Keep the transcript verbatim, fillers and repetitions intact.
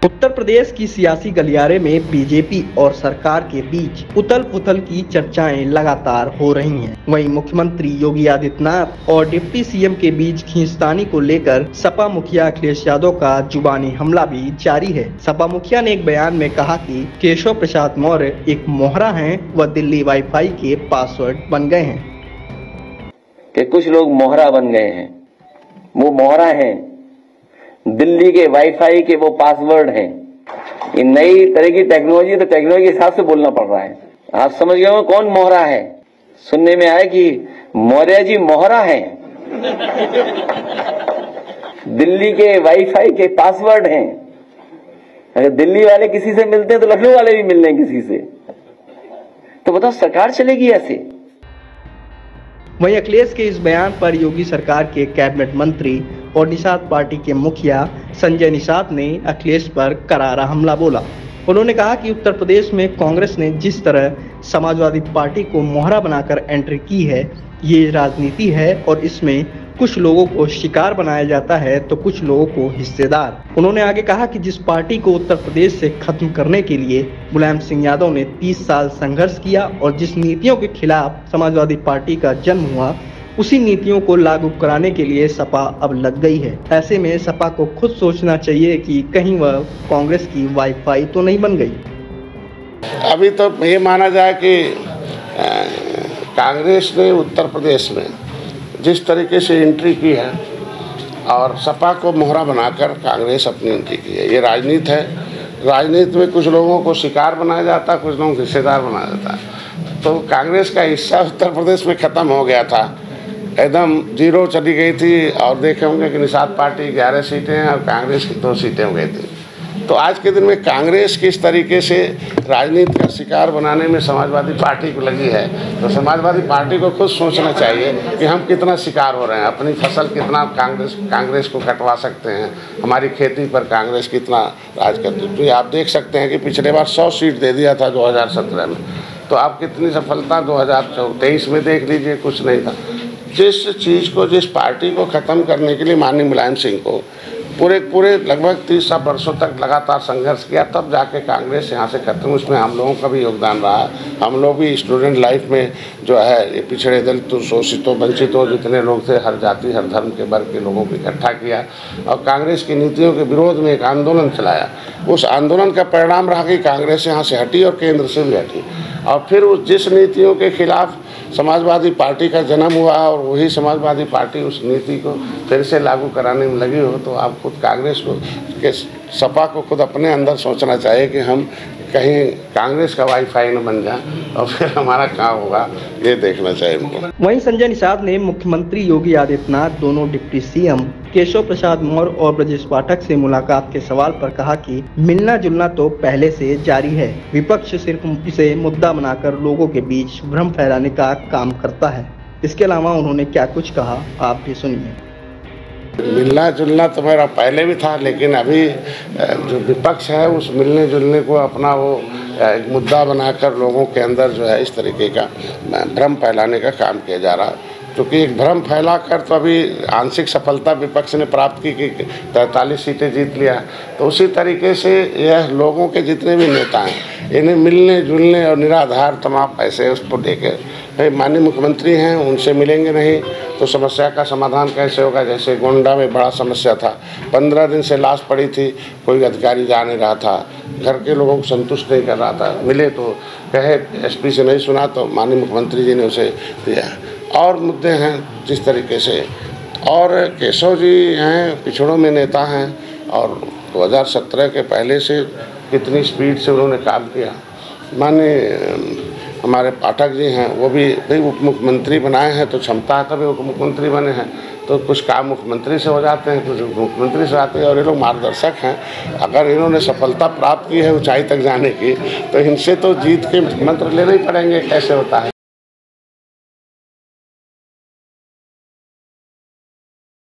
उत्तर प्रदेश की सियासी गलियारे में बीजेपी और सरकार के बीच उथल पुथल की चर्चाएं लगातार हो रही हैं। वहीं मुख्यमंत्री योगी आदित्यनाथ और डिप्टी सीएम के बीच खींचतानी को लेकर सपा मुखिया अखिलेश यादव का जुबानी हमला भी जारी है। सपा मुखिया ने एक बयान में कहा कि केशव प्रसाद मौर्य एक मोहरा हैं व दिल्ली वाईफाई के पासवर्ड बन गए हैं। कि कुछ लोग मोहरा बन गए हैं, वो मोहरा हैं, दिल्ली के वाईफाई के वो पासवर्ड हैं। ये नई तरह की टेक्नोलॉजी, तो टेक्नोलॉजी के हिसाब से बोलना पड़ रहा है। आप समझ गए हो कौन मोहरा है? सुनने में आया कि मौर्य जी मोहरा है, दिल्ली के वाईफाई के पासवर्ड हैं। अगर दिल्ली वाले किसी से मिलते हैं तो लखनऊ वाले भी मिल रहे हैं किसी से, तो बताओ सरकार चलेगी ऐसे? वहीं अखिलेश के इस बयान पर योगी सरकार के कैबिनेट मंत्री और निषाद पार्टी के मुखिया संजय निषाद ने अखिलेश पर करारा हमला बोला। उन्होंने कहा कि उत्तर प्रदेश में कांग्रेस ने जिस तरह समाजवादी पार्टी को मोहरा बनाकर एंट्री की है, ये राजनीति है और इसमें कुछ लोगों को शिकार बनाया जाता है तो कुछ लोगों को हिस्सेदार। उन्होंने आगे कहा कि जिस पार्टी को उत्तर प्रदेश से खत्म करने के लिए मुलायम सिंह यादव ने तीस साल संघर्ष किया और जिस नीतियों के खिलाफ समाजवादी पार्टी का जन्म हुआ, उसी नीतियों को लागू कराने के लिए सपा अब लग गई है। ऐसे में सपा को खुद सोचना चाहिए कि कहीं वह कांग्रेस की वाईफाई तो नहीं बन गई। अभी तो ये माना जाए कि कांग्रेस ने उत्तर प्रदेश में जिस तरीके से एंट्री की है और सपा को मोहरा बनाकर कांग्रेस अपनी एंट्री की है, ये राजनीति है। राजनीति में कुछ लोगों को शिकार बनाया जाता है, कुछ लोगों को हिस्सेदार बनाया जाता है। तो कांग्रेस का हिस्सा उत्तर प्रदेश में ख़त्म हो गया था, एकदम जीरो चली गई थी। और देखे होंगे कि निषाद पार्टी ग्यारह सीटें हैं और कांग्रेस की दो सीटें हो गई थी। तो आज के दिन में कांग्रेस किस तरीके से राजनीति का शिकार बनाने में समाजवादी पार्टी को लगी है, तो समाजवादी पार्टी को खुद सोचना चाहिए कि हम कितना शिकार हो रहे हैं, अपनी फसल कितना कांग्रेस कांग्रेस को कटवा सकते हैं, हमारी खेती पर कांग्रेस कितना राज करती है। तो आप देख सकते हैं कि पिछले बार सौ सीट दे दिया था दो हज़ार सत्रह में, तो आप कितनी सफलता दो हज़ार तेईस में देख लीजिए, कुछ नहीं था। जिस चीज़ को, जिस पार्टी को ख़त्म करने के लिए माननीय मुलायम सिंह को पूरे पूरे लगभग तीस वर्षों तक लगातार संघर्ष किया, तब जाके कांग्रेस यहाँ से खत्म। उसमें हम लोगों का भी योगदान रहा है। हम लोग भी स्टूडेंट लाइफ में जो है पिछड़े दलितों, शोषितों, वंचितों जितने लोग थे, हर जाति हर धर्म के वर्ग के लोगों को इकट्ठा किया और कांग्रेस की नीतियों के विरोध में एक आंदोलन चलाया। उस आंदोलन का परिणाम रहा कि कांग्रेस यहाँ से हटी और केंद्र से भी हटी। और फिर उस जिस नीतियों के खिलाफ समाजवादी पार्टी का जन्म हुआ और वही समाजवादी पार्टी उस नीति को फिर से लागू कराने में लगी हो, तो आप खुद कांग्रेस को के सपा को खुद अपने अंदर सोचना चाहिए कि हम कहीं कांग्रेस का वाईफाई न बन जाए और फिर हमारा क्या होगा, ये देखना चाहिए उनको। वहीं संजय निषाद ने मुख्यमंत्री योगी आदित्यनाथ, दोनों डिप्टी सीएम केशव प्रसाद मौर्य और ब्रजेश पाठक से मुलाकात के सवाल पर कहा कि मिलना जुलना तो पहले से जारी है, विपक्ष सिर्फ इसे मुद्दा बनाकर लोगों के बीच भ्रम फैलाने का काम करता है। इसके अलावा उन्होंने क्या कुछ कहा, आप भी सुनिए। मिलना जुलना तो मेरा पहले भी था, लेकिन अभी जो विपक्ष है उस मिलने जुलने को अपना वो एक मुद्दा बनाकर लोगों के अंदर जो है इस तरीके का भ्रम फैलाने का काम किया जा रहा है। क्योंकि एक भ्रम फैला कर तो अभी आंशिक सफलता विपक्ष ने प्राप्त की कि तैंतालीस सीटें जीत लिया, तो उसी तरीके से यह लोगों के जितने भी नेता हैं इन्हें मिलने जुलने और निराधार तमाम पैसे उसको देकर, भाई माननीय मुख्यमंत्री हैं, उनसे मिलेंगे नहीं तो समस्या का समाधान कैसे होगा? जैसे गोंडा में बड़ा समस्या था, पंद्रह दिन से लाश पड़ी थी, कोई अधिकारी जा नहीं रहा था, घर के लोगों को संतुष्ट नहीं कर रहा था। मिले तो कहे एसपी से नहीं सुना, तो माननीय मुख्यमंत्री जी ने उसे दिया। और मुद्दे हैं जिस तरीके से, और केशव जी हैं, पिछड़ों में नेता हैं और दो हज़ार सत्रह के पहले से कितनी स्पीड से उन्होंने काम किया। माननीय हमारे पाठक जी हैं, वो भी भाई उप मुख्यमंत्री बनाए हैं तो क्षमता है तभी उप मुख्यमंत्री बने हैं, तो कुछ काम मुख्यमंत्री से हो जाते हैं, कुछ मुख्यमंत्री से आते हैं और ये लोग मार्गदर्शक हैं। अगर इन्होंने सफलता प्राप्त की है ऊंचाई तक जाने की, तो इनसे तो जीत के मंत्र लेने ही पड़ेंगे, कैसे होता है।